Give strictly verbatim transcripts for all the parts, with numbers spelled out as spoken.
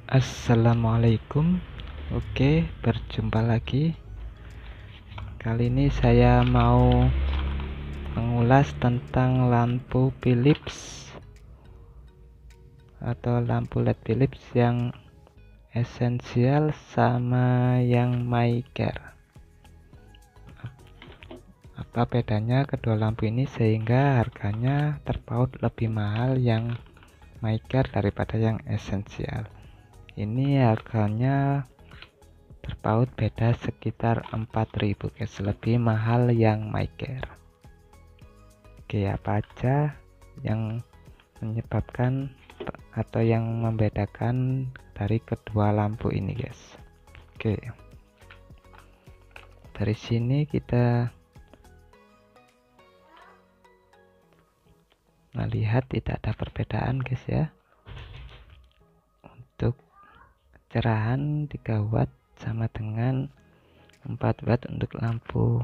Assalamualaikum. Oke, berjumpa lagi. Kali ini saya mau mengulas tentang lampu Philips atau lampu L E D Philips yang esensial sama yang Maicare. Apa bedanya kedua lampu ini sehingga harganya terpaut lebih mahal yang Maicare daripada yang esensial? Ini harganya terpaut beda sekitar empat ribu guys, lebih mahal yang Maicare. Oke, apa aja yang menyebabkan atau yang membedakan dari kedua lampu ini guys? Oke, dari sini kita melihat tidak ada perbedaan guys ya. Untuk kecerahan tiga watt sama dengan empat watt untuk lampu,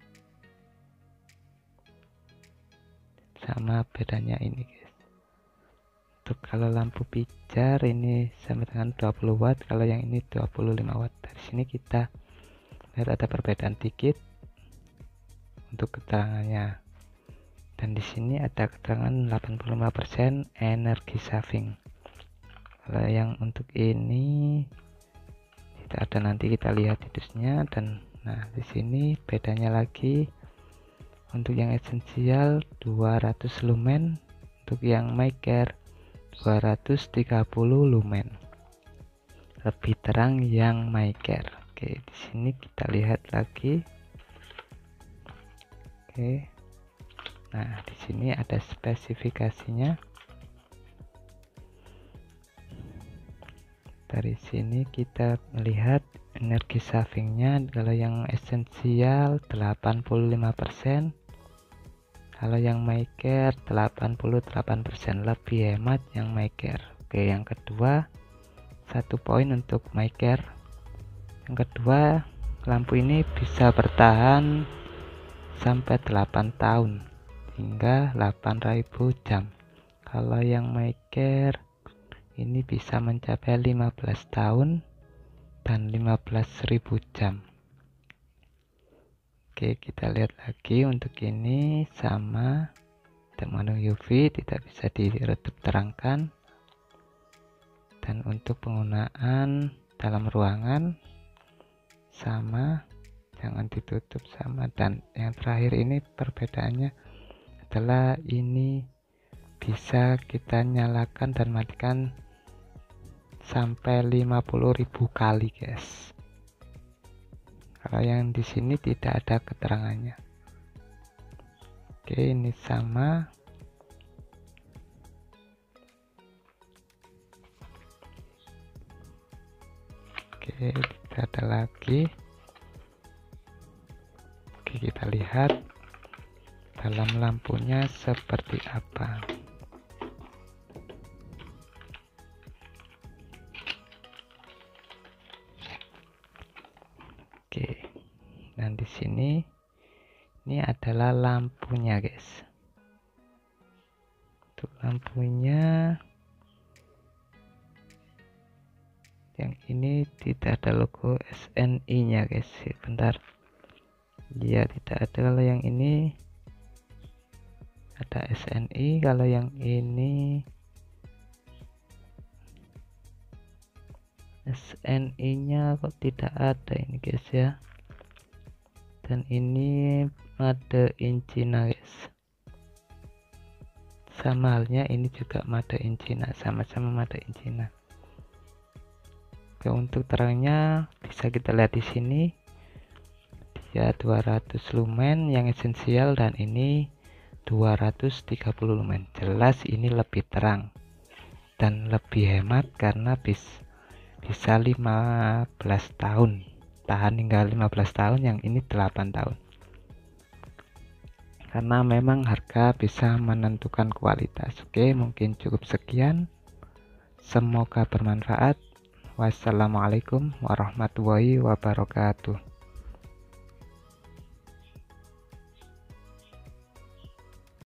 sama bedanya ini guys. Untuk kalau lampu pijar ini sama dengan dua puluh watt, kalau yang ini dua puluh lima watt. Dari sini kita lihat ada perbedaan dikit untuk keterangannya, dan di sini ada keterangan delapan puluh lima persen energi saving. Kalau yang untuk ini tidak ada, nanti kita lihat detailnya. Dan nah di sini bedanya lagi, untuk yang esensial dua ratus lumen, untuk yang Maicare dua ratus tiga puluh lumen, lebih terang yang Maicare. Oke, di sini kita lihat lagi. Oke, nah di sini ada spesifikasinya. Dari sini kita melihat energi savingnya, kalau yang esensial delapan puluh lima persen, kalau yang Maicare delapan puluh delapan persen, lebih hemat yang Maicare. Oke, yang kedua satu poin untuk Maicare. Yang kedua, lampu ini bisa bertahan sampai delapan tahun hingga delapan ribu jam. Kalau yang Maicare ini bisa mencapai lima belas tahun dan lima belas ribu jam. Oke, kita lihat lagi, untuk ini sama, mengandung U V, tidak bisa diredup terangkan. Dan untuk penggunaan dalam ruangan sama, jangan ditutup sama. Dan yang terakhir ini perbedaannya adalah ini bisa kita nyalakan dan matikan sampai lima puluh ribu kali guys. Kalau yang di sini tidak ada keterangannya. Oke, ini sama. Oke, tidak ada lagi. Oke, kita lihat dalam lampunya seperti apa. Oke, dan di sini ini adalah lampunya guys. Untuk lampunya yang ini tidak ada logo S N I nya guys. Bentar, ya tidak ada. Kalau yang ini ada S N I, kalau yang ini S N I nya kok tidak ada ini guys ya. Dan ini made in China guys, sama halnya ini juga made in China, sama-sama made in China. Oke, untuk terangnya bisa kita lihat di sini, dia dua ratus lumen yang esensial, dan ini dua ratus tiga puluh lumen. Jelas ini lebih terang dan lebih hemat karena bis bisa lima belas tahun, tahan hingga lima belas tahun, yang ini delapan tahun. Karena memang harga bisa menentukan kualitas. Oke, mungkin cukup sekian, semoga bermanfaat. Wassalamualaikum warahmatullahi wabarakatuh.